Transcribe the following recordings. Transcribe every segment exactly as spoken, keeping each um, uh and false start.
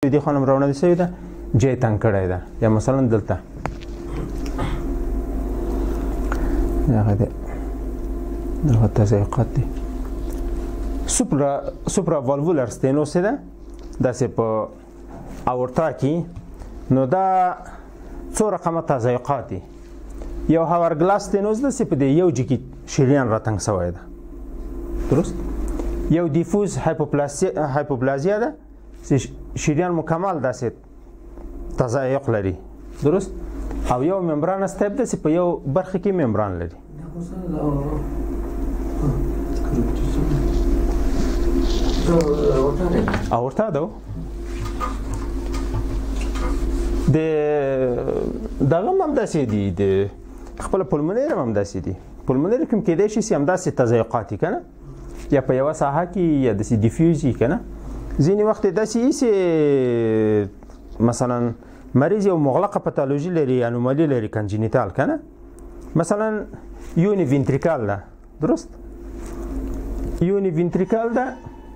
دې خانم راوړل شوې ده جای تنګ کړی ده یا مثلا دلته هغه دی دغه تضایقات دي سوپرا سوپرا والوولر ستینوس ده داسې په اورتا کې نو دا څو رقمه تضایقات دي یو هاورګلاس ستینوس ده چې په دې یو جي کې شریان راتنګ شوی ده درست یو دیفوز هایپوپلازیا ده چې شریان مکمل داسې تضایق لري درست او یو ممبران استیب ده چې په یو برخه کې ممبران لري اورتا ده د دغه هم داسې دي د خپل پلمونیر هم داسې دي پلمونیر کوم کېدای شي چې همداسې تضایقات وي که نه یا په یوه ساحه کې یا داسې ډیفیوز وي که نه ځینې وخت داسې وي چې مثلا مریض یو مغلقه پاتولوژي لري انومالي لري کنجینیتال که نه مثلا یونی وینتریکال ده درست یونی وینتریکال ده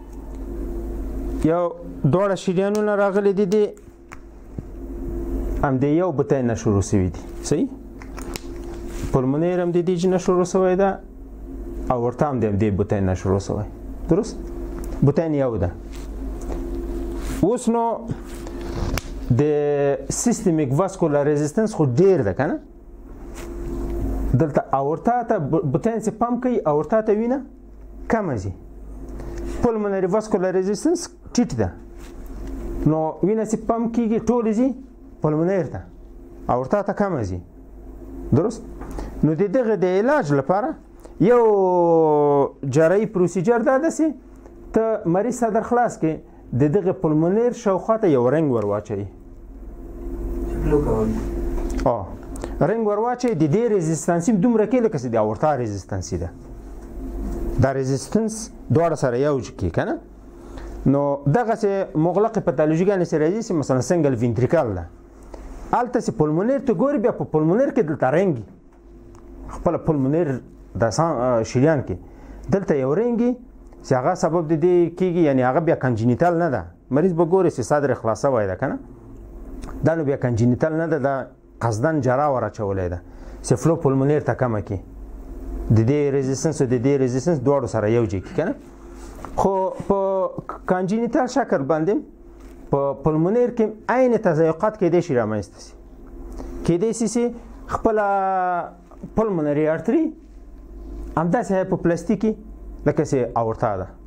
یو دواړه شریانونه راغلي دي د هم د یو بطی نه شروع شوي دي صحیح پلمونیر هم د دې نه شروع شوی ده او ورته هم د دې بطی نه شروع شوی درست بطی یو ده اوس نو د سیستمیک واسکولار ريزिस्टेंस خو ډیر ده کنه دلته اورتا ته بطی چې پمپ کوي اورتا ته وینه کم ځي پلمونری واسکولار ريزिस्टेंस ټیټ ده نو وینه چې پمپ کیږي ټول ځي پلمونیر ته اورتا ته کم ځي درست نو د دغه د علاج لپاره یو جراحي پروسیجر دا ده چې ته مریض صدر خلاص کې د دغه پلمونیر شاوخوا ته یو رنګ ور واچوي اه رنګ ور واچوي د دې ريزिस्टेंस دومره کې لکه چې د اورتا ريزिस्टेंस ده دا ريزिस्टेंस دواړه سره یو کې کنه نو دغه چې مغلق پاتولوژیګان سره راځي چې مثلا سنگل وینتریکال ده الته چې پلمونیر ته ګوري بیا په پلمونیر کې دلته رنګ خپل پلمونیر د شریان کې دلته یو رنګ چې هغه سبب د دې کېږي یعنی هغه بیا کنجینیتال نه ده مریض به ګوري چې صدر خلاصه وای ده کنه دا نو بیا کنجینیتال نه ده دا قصدن جرا ور اچولې ده چې فلو پلمونیر ته کمه کې د دې ريزिस्टेंस او د دې ريزिस्टेंस دواړو سره یو ځای کې کنه خو په کنجینیتال شکل باندې په پلمونیر کې عین تضایقات کېدای شي رامنځته شي کېدای شي چې خپل پلمونری ارتري همداسې هایپوپلاستیکي لکه چې اورتا ده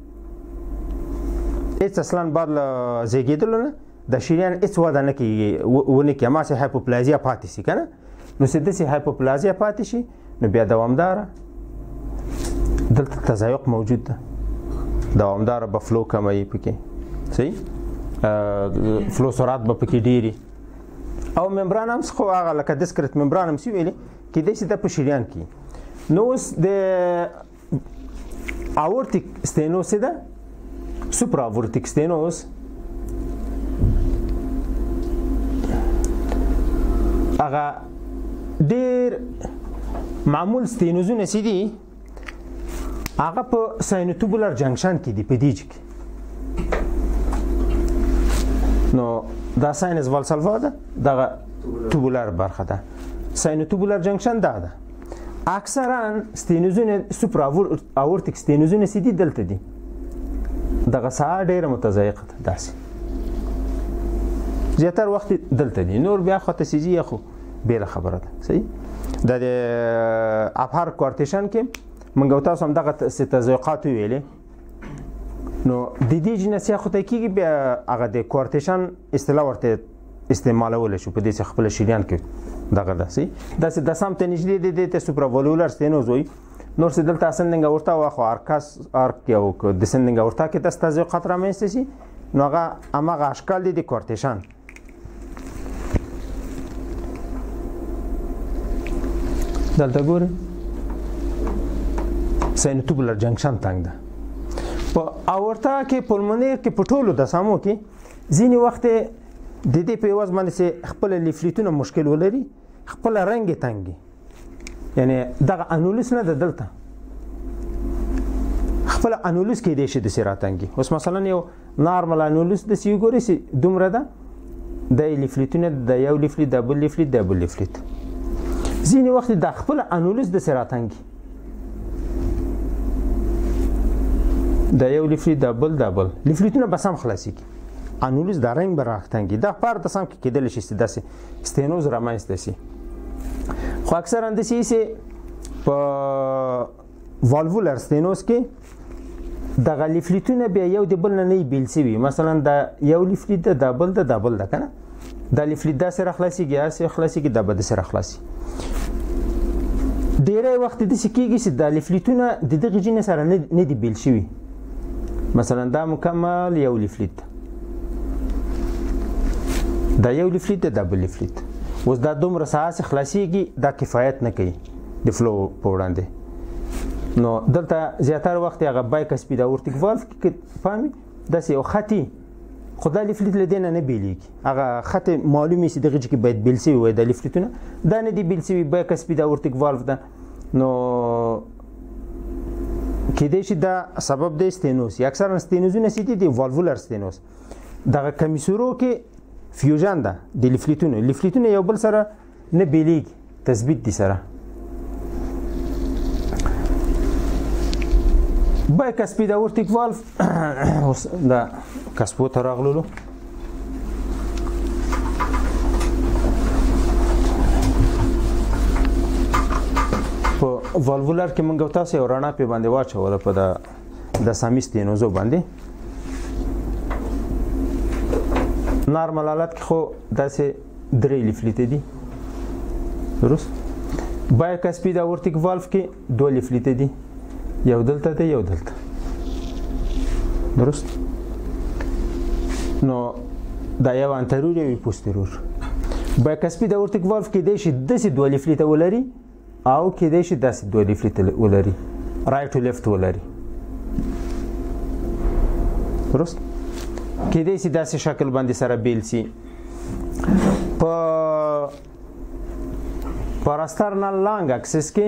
هېڅ اصلا بعد له زیږېدلو نه د شریان هېڅ وده نه کېږي ونه کړي هماسې هایپوپلازیا پاتې شي که نه نو چې داسې هایپوپلازیا پاتې شي نو بیا دوامداره دلته تضایق موجود ده دوامداره به فلو کموي پکې صحیح فلو سرعت به پکې ډېري او ممبران هم خو هغه لکه دسکرت ممبران هم چې ویلې کېدای شي دا په شریان کې نو اوس د اورتیک ستینوس ده سوپرا اورتیک ستینوس هغه ډېر معمول ستینوزونه چې دي هغه په ساینوتوبولر جنکشن کې دي په دیج کې نو دا ساینس والسالوا ده دغه توبولر برخه ده ساینوتوبولر جنکشن دا ده اکثرا ستینوزونه سوپرا اورتیک ستینوزونه چې دي دلته دي دغه ساحه ډېره متضایقه ده داسې زیاتر وخت دلته دي نور بیا خو تسیجي خو بیله خبره ده صحیح د ابهار کوارتیشن کې منګو تاسو هم دغه تضایقات ویلې نو د دې جنسي خو ته کېږي بیا هغه د کوارتیشن اصطلاح ورته استعمالول شو په دې خپل شریان کې دغه داسې داسې د سم ته نږدې دی د سوپراوالولر ستینوز وایي نور چې دلته اسندنګ اورتا واخو ارکاس ارک یو د سندنګ اورتا کې د تضایقات رامنځته شي نو هغه هماغه اشکال دي د کوارتیشن دلته ګورئ ساینوتوبولر جنکشن تنګ ده په اورتا کې پلمونیر کې په ټولو د سامو کې ځینې وخت د دې په عوض باندې چې خپل لیفلیټونه مشکل ولري خپل رنګ تنګي یعنی دغه انولس نه ده دلته خپل انولس کې دی شي د سراتنګي اوس مثلا یو نارمل انولوس د سی ګوري سي دومره ده د لیفلیټونه د یو لیفلیټ د بل لیفلیټ د بل لیفلیټ ځینې وخت د خپل انولوس د سراتنګي د یو لیفلیټ د بل د بل لیفلیټونه بس هم خلاصي کی انولوس د رنګ براختنګي د پار د سم کې کېدل شي داسې ستینوز رامنځته شي خو اکثرا د سي سي په والوولر ستینوز کې دغه لیفلیټونه بیا یو د بل نه نه بیل شوي مثلا د یو لیفلیټ د بل د بل د کنه د لیفلیټ د سره خلاصيږي یا سره خلاصيږي د بل سره خلاصي ډیری وخت د سکیږي چې د لیفلیټونه د دغه جنس سره نه دی بیل شوي مثلا دا مکمل یو لیفلیټ دا یو لیفلیټ د بل لیفلیټ اوس دا دومره ساعت خلاصيږي دا کفایت نه کوي د فلو په وړاندې نو دلته زیاتره وخت هغه بایک سپید اورټیک والف کې فهمي داسې یو خطي خدای لیفلیټ لدینه نه بیلیږي هغه خط معلومي سي دغه کې باید بیل سي وي د لیفلیټونه دا نه دی بیل سي بایک سپید اورټیک والف ده نو کېدای شي دا سبب د ستینوس یا اکثرا ستینوزونه سي دي والوولر ستینوس دغه کمیسورو کې فیوژن ده د لیفلیټونو لیفلیټونه یو بل سره نه بیلیږي تثبیت دي سره بایک سپید اورټیک والف دا کسبو ته راغللو په والوولر کې مونږ تاسو یو رڼا په باندې واچوله په د د سامي ستینوزو باندې نارمل حالت کې خو داسې درې لیفلیټ دي درست بایک سپید اورټیک والف کې دوه لیفلیټ دي یو دلته دی یو دلته درست نو دا یو انترور یو پوسترور بایک سپید اورټیک والف کې دی شي داسې دوه لیفلیټ ولري او کې دی شي داسې دوه لیفلیټ ولري رایټ او لیفت ولري درست کې دی شي داسې شکل باندې سره بیل سي په پاراسترنال لانګ اکسس کې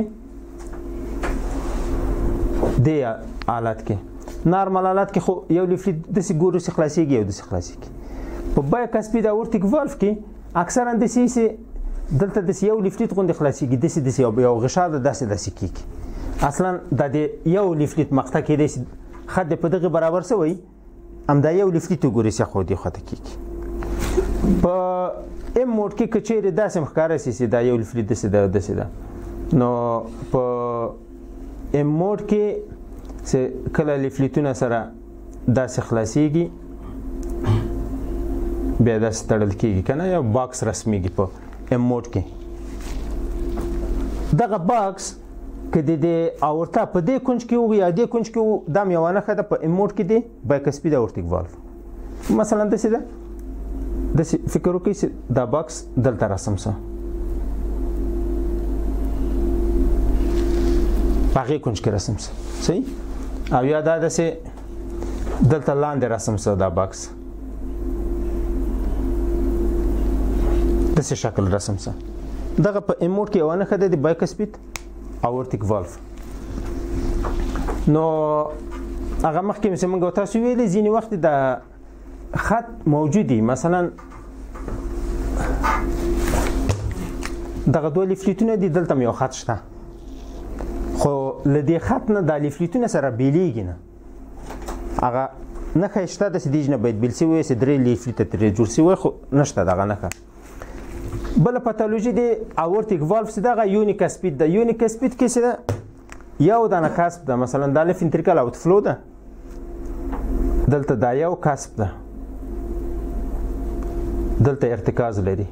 دی حالت کې نارمل حالت کې خو یو لیفلیټ داسې ګورو سي خلاصيږي یو داسې خلاصيږي په بایک سپید اورټیک والف کې اکثرا داسې سي دلته داسې یو لیفلیټ غوندې خلاصيږي داسې داسې یو غشا ده داسې داسې کیږي اصلا د یو لیفلیټ مقطع کې داسې خط په دغه برابر سوی ام دا یو لیفلیټ ګوري سي خو دی خطه کیږي په ام موډ کې کچېره داسې مخکاره سي دا یو لیفلیټ داسې ده داسې ده نو په ام موډ کې چې کله لیفلیټونه سره داسې خلاصيږي بیا داسې تړل کېږي که نه یو باکس رسمیږي په ام موډ کې دغه باکس که د دې اورتا په دې کونج کې وي یا دې کونج کې وي دا هم یوه نښه ده په ام موډ کې دی بایک سپید اورټیک والف مثلا داسې ده داسې فکر وکړئ چې دا باکس دلته رسم شه په هغې کونج کې رسم شه صحیح او یا دا داسې دلته لاندې رسم شه دا باکس داسې شکل رسم شه دغه په ام موډ کې یوه نښه ده د بایک سپید اورټیک والف نو هغه مخکې چې موږ تاسو ویلي ځینې وخت د خط موجودي مثلا دغه دوه لیفلیټونه دي دلته یو خط شته خو له دې خط نه دا لیفلیټونه سره بیلیږي نه هغه نښه شته داسې دیج نه باید بیل سوی چې درې لیفلیټه ترې جوړ سوی خو نشته دغه نښه بله پاتولوژي د اورټیک والف چې دغه یونیک اسپید ده یونیک اسپید کې چې ده یو دانه کاسب ده مثلا دا لیف انتریکل اوت فلو ده دلته دا یو کاسب ده دلته ارتکاز لري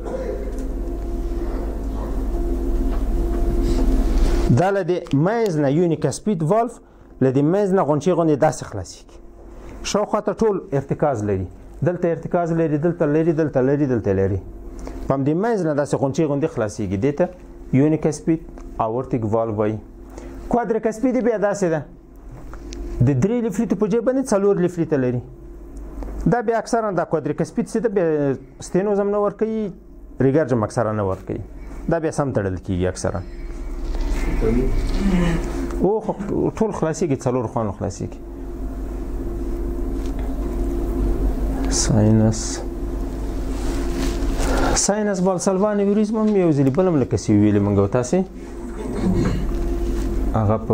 دا له د میز نه یونیک اسپید والف له د میز نه غونچې غوندې داسې خلاصېږي شاوخوا ته ټول ارتکاز لري دلته ارتکاز لري دلته لري دلته لري دلته لري په همدې میز نه داسې غونچې غوندې خلاصېږي دې ته یونیک اسپید اورټیک والف وایي کوادریک اسپید بیا داسې ده د درې لیفلیټو په جای باندې څلور لیفلیټه لري دا بیا اکثرا دا کوادریک اسپید چې ده بیا ستینوز هم نه ورکوي ریګرج هم اکثرا نه ورکوي دا بیا سم تړل کېږي اکثرا او ټول خلاصېږي څلور خوانو خلاصېږي ساینس ساینس بالسلوان انیوریزم هم یو ځلې بل هم لکه چې ویلې موږ او تاسې هغه په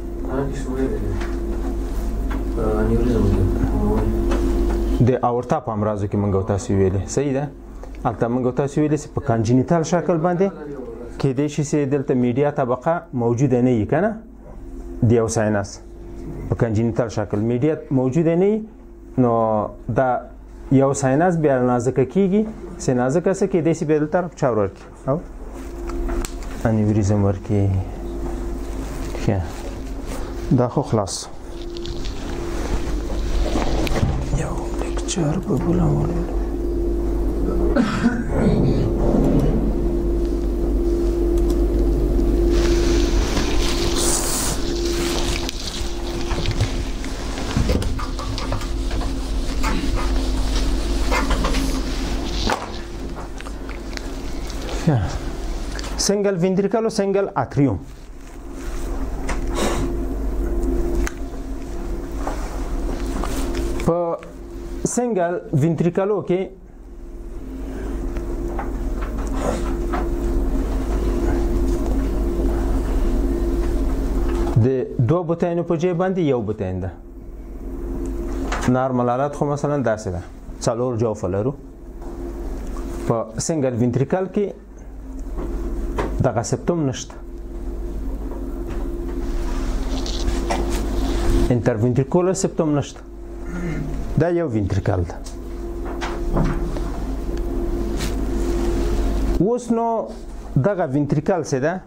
د اورتا په امراضو کې موږ او تاسې ویلې صحیح ده هلته موږ او تاسې ویلې چې په کانجینیتال شکل باندې کېدای شي چې دلته میډیا طبقه موجوده نه وي که نه د یو ساینس په کانجینیتال شکل میډیا موجوده نه وي نو دا یو ساینس بیا نازکه کېږي چې نازکه څه کېدای شي بیا دلته چا ورکړي او انیوریزم ورکړي ښه دا خو خلاص یو لیکچر به بله ولولو single ventricle or single atrium. په single ventricle کې د دوه بوتاینو په ځای باندې یو بوتاین ده. نارمل حالت خو مثلا داسې ده څلور جوفه لرو. په single ventricle کې دغه سپتوم نشته. انټرونټریکولر سپتوم نشته. دا یو ventricle ده. اوس نو دغه ventricle څه ده؟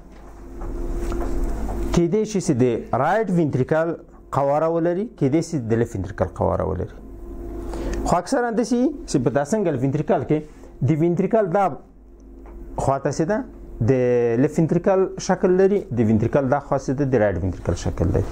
کېدای شي چې د رایټ ventricle قواره ولري، کېدای شي د لیفت ventricle قواره ولري. خو اکثرا داسې چې په دا single ventricle کې د ventricle دا خواته څه ده؟ د لیفت ventricle شکل لري، د ventricle دا خاصه ده د رایټ ventricle شکل لري.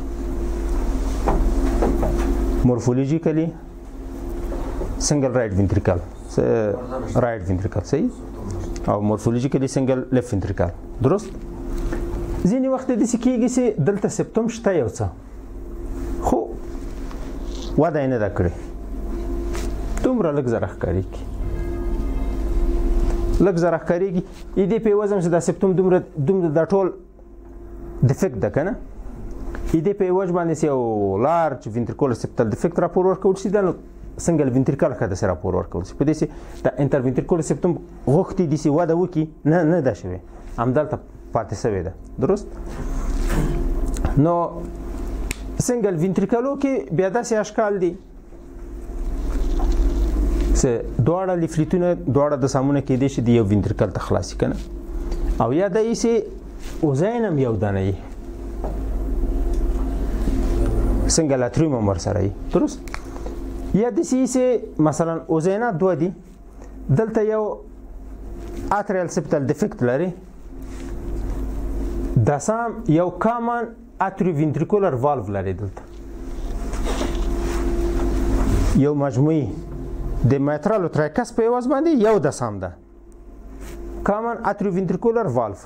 مورفولوژیکلی سنگل رایټ ventricle رایټ ventricle صحیح او مورفولوژیکلی سنگل لیفت ventricle درست. ځینې وخت داسې کېږي چې دلته سپتوم شته یو څه خو وده یې نه ده کړې، دومره لږ زره ښکارېږي لږ زره ښکارېږي ای دې په عوض هم چې دا سپتوم دومره دومره دا ټول ډیفکټ ده که نه، ای دې په عوض باندې چې یو لارج ventricular septal defect راپور ورکول شي دا نو سنګل ventricle ښه داسې راپور ورکول شي. په دې چې دا انټرventricular septum غوښتي داسې وده وکړي نه نه ده شوې، همدلته پاتې شوې ده درست. نو سنګل ventricle کې بیا داسې اشکال دي چې دواړه لیفلیتونه دواړه د سامونه کېدای شي د یو ventricle ته خلاصي که نه، او یا دا یې چې اوزین هم یو دانه یي سنګل اتریوم هم ورسره یي درست. یا داسې یي چې مثلا اوزینات دوه دي، دلته یو اتریال سپټل ډیفکټ لري، داسام یو کامن اتریوventricular valve لري، دلته یو مجموعي د میترال او ترایکس په عوض باندې یو دسام ده کامن اتریوventricular valve.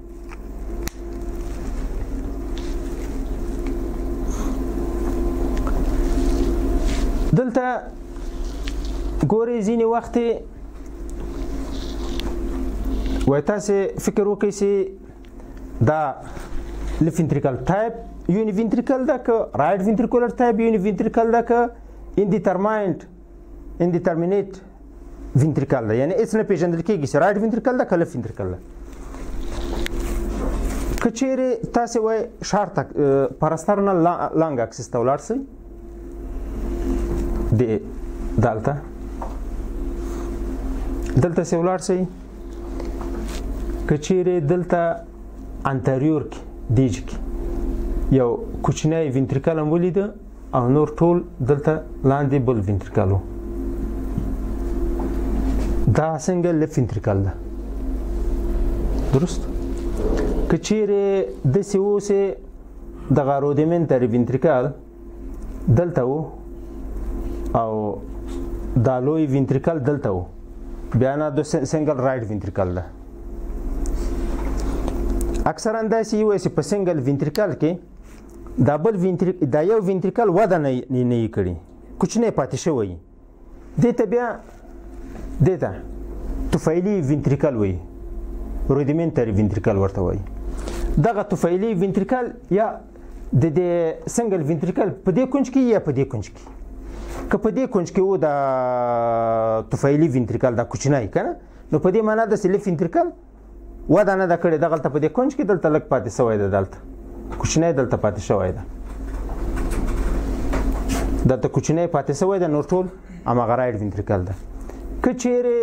دلته ګورئ ځینې وخت وایي تاسې فکر وکړئ چې دا لیفت ventricle ټایپ یونیventricle ده که رایټ ventricular ټایپ یونیventricle ده که indeterminate indeterminate ventricle ده، یعنی هېڅ نه پېژندل کېږي چې رایټ ventricle ده که لیفت ventricle ده. که چیرې تاسې وایئ شارټ پرسترنل لانګ اکسس ته ولاړ شئ د دلته دلته چې ولاړ شئ، که چیرې دلته انتریور کې دیج کې یو کوچنی ventricle هم ولیده او نور ټول دلته لاندې بل ventricle و، دا څنګه لیفت ventricle ده درست. که چیرې داسې و چې دغه رودیمنټري ventricle دلته و او دا لوی ventricle دلته و، بیا نه د سنګل رایټ ventricle ده. اکثرا داسې وایي چې په سنګل ventricle کې دا بل ventricle دا یو ventricle وده نه یې کړې، کوچنی پاتې شوی دې ته بیا دې ته طفیلي وینټریکل وایي، رودیمنټري وینټریکل ورته وایي. دغه طفیلي وینټریکل یا د دې سنګل وینټریکل په دې کونج کې یا په دې کونج کې، که په دې کونج کې و د طفیلي وینټریکل دا کوچنی که نه، نو په دې معنا داسې لیف وینټریکل وده نه ده کړې، دغلته په دې کونج کې دلته لږ پاتې شوی ده، دلته کوچنی دلته پاتې شوی ده، دلته کوچنی پاتې شوی ده، نور ټول هماغه رایټ وینټریکل ده. که چیرې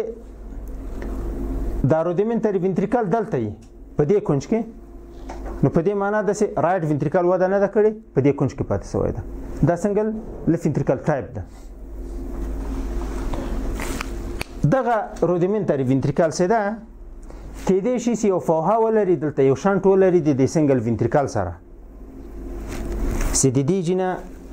دا رودیمنټري وینټریکل دلته وي په دې کونج کې، نو په دې معنا داسې رایټ وینټریکل وده نه ده کړې، په دې کونج کې پاتې شوی ده. دا سنګل لیف وینټریکل ټایپ ده. دغه رودیمنټري وینټریکل څه ده، کېدای شي چې یو فوهه ولري، دلته یو شنټ ولري د دې سنګل وینټریکل سره، چې د دې جینه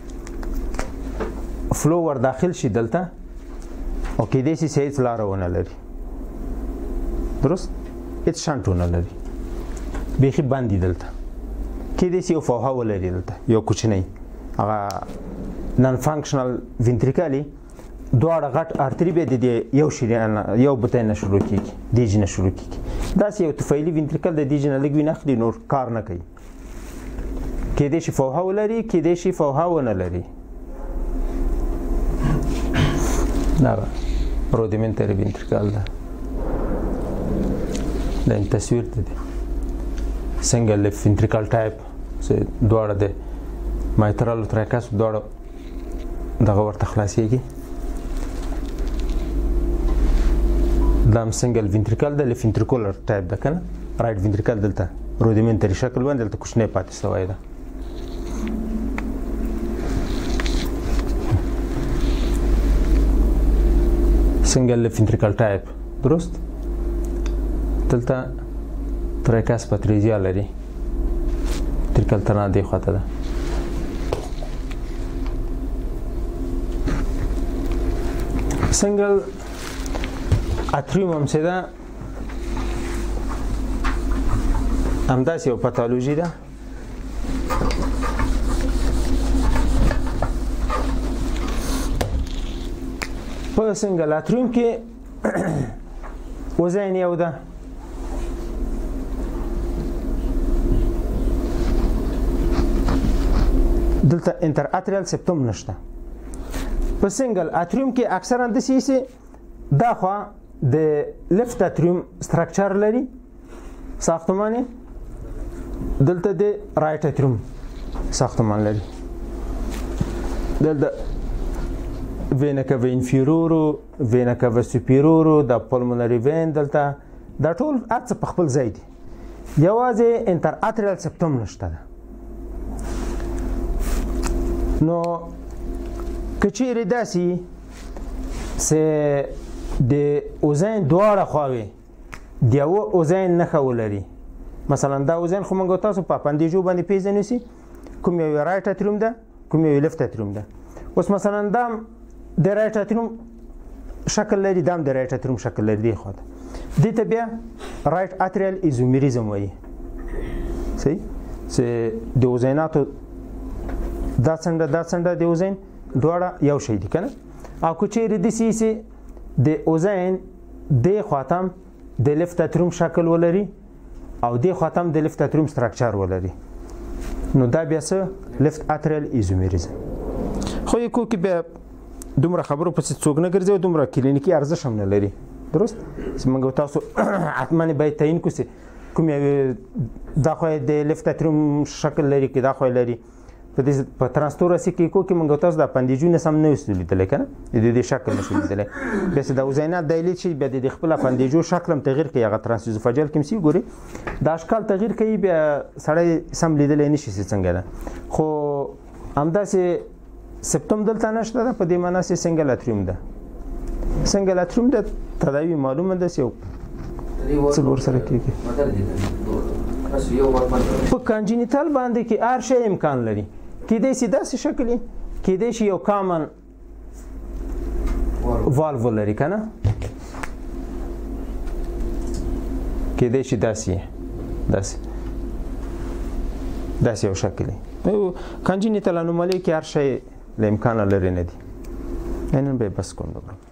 فلو ور داخل شي دلته، او کېدای شي چې هېڅ لاره ونه لري، درست، هېڅ شنټ ونه لري، بیخي بند دي دلته. کېدای شي یو فوهه ولري دلته یو کوچنی، هغه نن فانکشنل وینټریکل یې دواړه غټ ارتري به د دې یو شریان یو بطن نه شروع کېږي، دې جینه شروع کېږي. داسې یو طفیلي وینټریکل د دې جینه لږ وینه اخلي، نور کار نه کوي. کېدای شي فوهه ولري، کېدای شي فوهه ونه لري. دا رودیمنټري وینټریکل ده. دا تصویر ده دی سنګل لیف وینټریکل ټایپ، چې دواړه د مایترال او تراکاس دواړه دغه ورته خلاصېږي. دا هم سنګل وینټریکل ده، لیف وینټریکولر ټایپ ده که نه، رایټ وینټریکل دلته رودیمنټري شکل باندې دلته کوچنی پاتې شوی ده. سنګل لیف وینټریکل ټایپ، درست. دلته تراکاس پاتریزیا لري، وینټریکل تر نه دې خواته ده. سنګل اتریوم هم څه ده، همداسې یو پاتالوژي ده. په سنګل اتریوم کې وزن یو ده، دلته انټر اتریال سپټوم نشته. په سنګل اتریوم کې اکثرا داسې چې دا خوا د لیفت اتریوم سټرکچر لري ساختمان، دلته د رایټ اتریوم ساختمان لري. دلته وینا کاوا انفیرورو، وینا کاوا سوپیرورو، د پلمونري وین، دلته دا ټول هر څه په خپل ځای دي، یوازې انټر اتریال سپټوم نشته ده. نو که چیرې داسې چې د اوزین دواړه خواوې د یوه اوزین نښه ولري، مثلا دا اوزین خو موږ تاسو په اپنډیجو باندې پېژنو چې کوم یو رایټ اتریوم ده، کوم یو لیفت اتریوم ده. اوس مثلا دا د رایټ اتریوم شکل لري، دا هم د رایټ اتریوم شکل لري دې خواته، دې ته بیا رایټ اتریال ایزومیریزم وایي. صحیح، چې د اوزیناتو دا څنډه دا څنډه د اوزین دواړه یو شی دي که نه. او که چیرې داسې چې د اوزین دې خواته هم د لیفت اتریوم شکل ولري او دې خواته هم د لیفت اتریوم سټرکچر ولري، نو دا بیا څه لیفت اتریال ایزومیریزم. خو یې کو کې بیا دومره خبرو پسې څوک نه ګرځي او دومره کلینیکي ارزښت هم نه لري، درست. چې موږ تاسو حتما باید تعیین کړو چې کوم یو دا خو د لیفت اتریوم شکل لري که دا خو لري. په دې په ترانسټوراسي کې کو کې موږ تاسو د اپنډیجو نسم نه وسو لیدلی که نه، د دې شکل نشو لیدلی. بیا چې د اوزینات دایلیټ شي، بیا د خپل اپنډیجو شکل هم تغیر کوي، هغه ترانسیزوفاجل کې هم سي ګوري دا اشکال تغیر کوي، بیا سړی سم لیدلی نه شي چې څنګه ده. خو همداسې سپټوم دلته نشته ده، په دې معنا چې سنګل اتریوم ده. سنګل اتریوم ده تداوی معلومه ده چې څه ورسره کېږي. په کانجینیتال باندې کې هر شی امکان لري، کېدای شي داسې شکل وي، کېدای شي یو کامن والو ولري که نه، کېدای شي داسې داسې داسې یو شکل وي. کانجینیتال انومالي کې هر شی له امکانه لرې نه دي. نن به بس کوم.